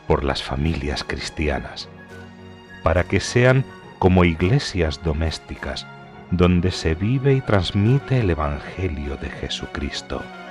por las familias cristianas, para que sean como iglesias domésticas, donde se vive y transmite el Evangelio de Jesucristo.